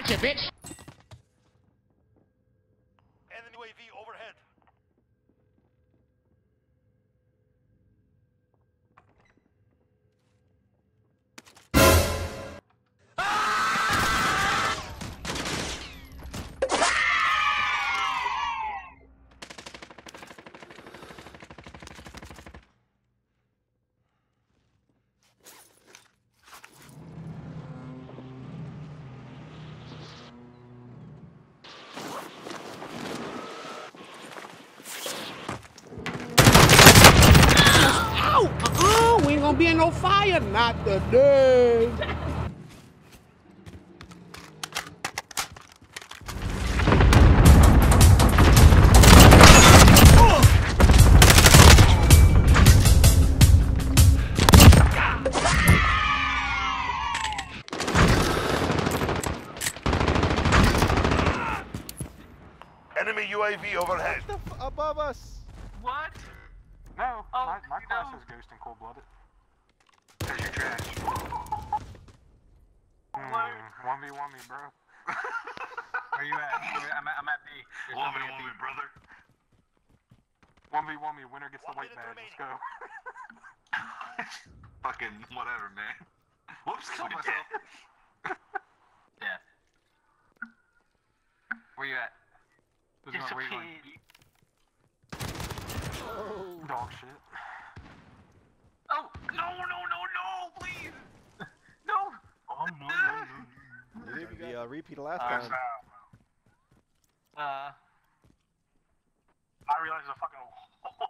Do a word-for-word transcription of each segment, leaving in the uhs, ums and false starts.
Gotcha, bitch! Enemy U A V overhead. Uh-uh, we ain't gonna be in no fire, not today. Enemy U A V overhead. What the f above us? What? No, Oh, my, my class no. is Ghost and Cold-Blooded. Cause you're trash. Mm, one v one me, bro. Where you at? I'm at, I'm at B. There's One v nobody at one B. me, brother. one v one me, winner gets the One white minute badge, let's go. Fucking whatever, man. Whoops, killed myself. Yeah. Where you at? Who's going, where you going? Oh. Dog shit. Oh! No, no, no, no! Please! No! Oh, no, no, no. Maybe be a repeat of last Uh, time. Uh... I realize it's a fucking hole.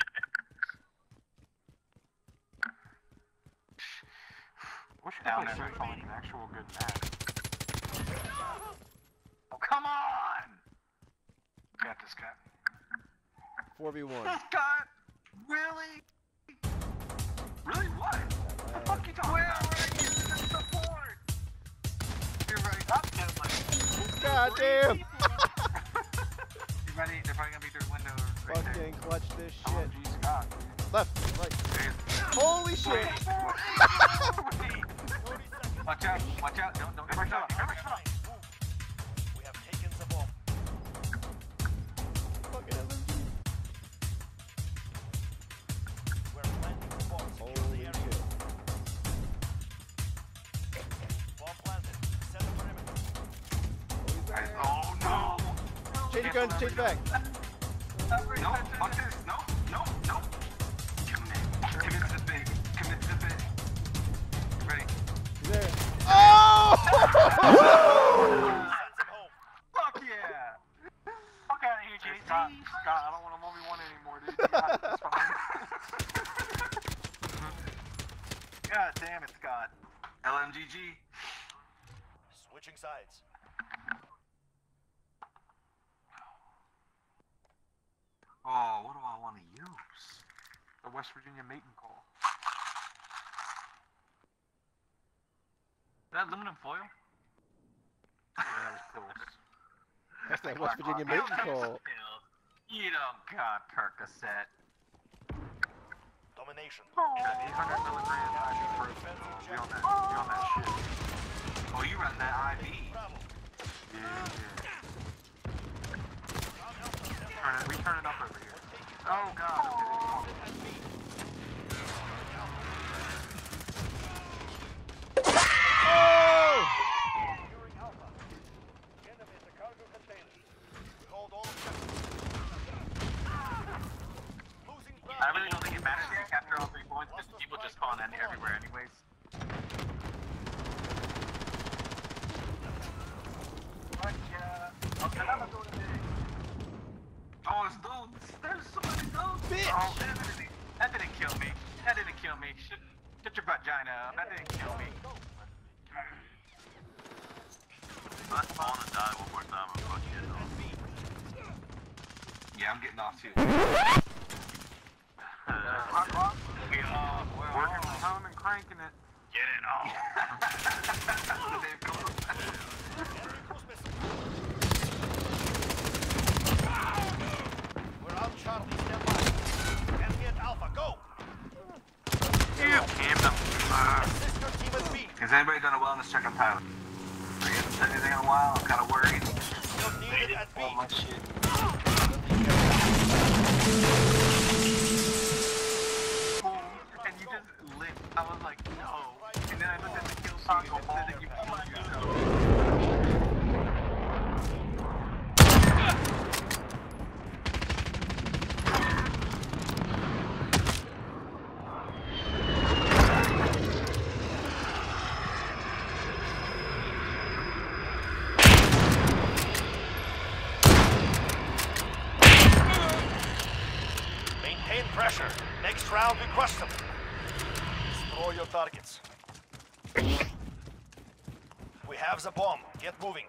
Wish you could Down play there. Surf on like an actual good map. Oh, come on! Got this guy. four v one. Scott! Really? Really what? What the fuck you talking Where about? Where are you? That's support! You're ready. I'm just like... God damn! You ready? They're probably gonna be through the window right there. Fucking clutch this shit. O M G Scott. Left, right. Holy shit! Watch out, watch out, don't, don't, don't, don't, We have taken the bomb. Fucking L M G. We're planting the bomb. Secure the Holy area. shit. Bomb planted. Set the perimeter. Oh, he's there. Oh no! Change your gun, change back. No, fuck this, no, no, no! Commit, commit to the bit, commit to the bit. You ready? He's there. Oh! Send them home. Fuck yeah! Fuck out of here, Hey, J C! Scott, Scott, I don't want to one v one anymore, dude. You got it, it's fine. God damn it, Scott. L M G G. Switching sides. Oh, what do I want to use? The West Virginia mating call. Is that aluminum foil? Yeah, that was close. That's that West Virginia mating call. You don't got Percocet. Domination. Yeah, eight hundred milligrams I V frozen. We on that, we on that shit. Oh, you run that I V. Bravo. Yeah, yeah. Turn it, we turn it up over here. Oh god, okay. Oh! Securing Alpha. Enemy at the cargo container. We hold all objectives. Losing ground. I really don't think it matters if you capture all three points because people just spawn in everywhere anyways. Oh, it's dudes! There's so many dudes! Bitch! Oh, that didn't, that didn't kill me. That didn't kill me. Shut, shut your vagina up. That didn't kill me. I want to die one more time. I'm fucking Yeah, I'm getting off too. Uh, we are working from home and cranking it. Get it on. We're out, Charlie. Step by. Enemy at Alpha. Go. You camp them. Assist your team at B. Has anybody done a wellness check on Tyler? anything in a while. I'm kind of worried. You're needed at B. All my shit. And you just lit. I was like, no. And then I looked at the kill streak and it said that you killed yourself. Maintain pressure. Next round, we crush them. Destroy your targets. We have the bomb. Get moving.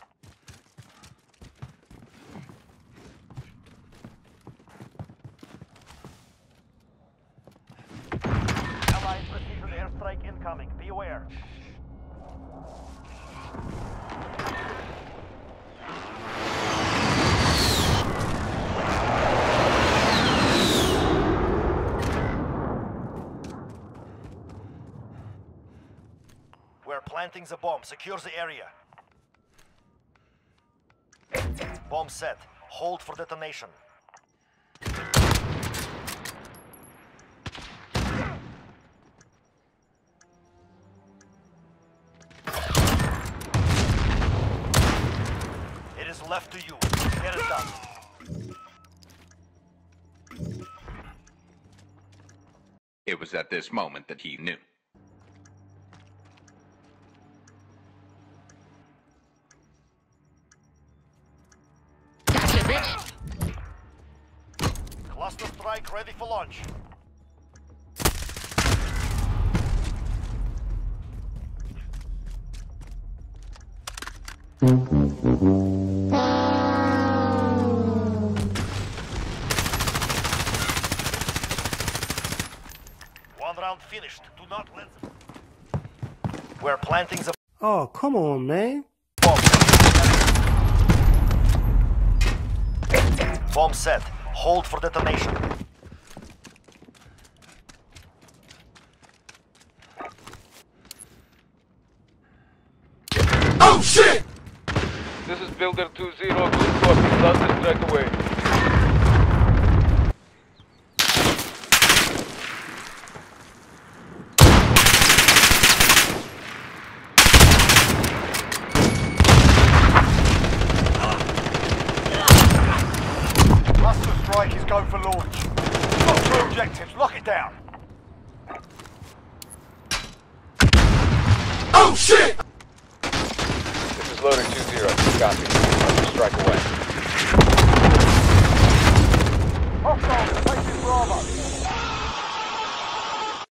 Allied precision airstrike incoming. Be aware. We're planting the bomb. Secure the area. Bomb set. Hold for detonation. It is left to you. Get it done. It was at this moment that he knew. Cluster strike ready for launch. One round finished. Do not let them. We're planting the Oh, come on, man. bomb. Bomb set. Hold for detonation. Oh, shit! This is Builder two zero, good copy, cluster strike away. Cluster strike is go for launch. Got two objectives. Lock it down. Oh, shit! This is Loader two zero, copy. Cluster strike away.